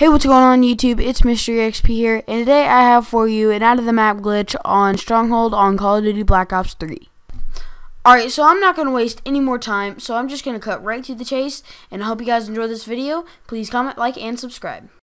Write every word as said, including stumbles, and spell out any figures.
Hey, what's going on YouTube? It's Mystery X P here, and today I have for you an out of the map glitch on Stronghold on Call of Duty Black Ops three. Alright, so I'm not going to waste any more time, so I'm just going to cut right to the chase, and I hope you guys enjoy this video. Please comment, like, and subscribe.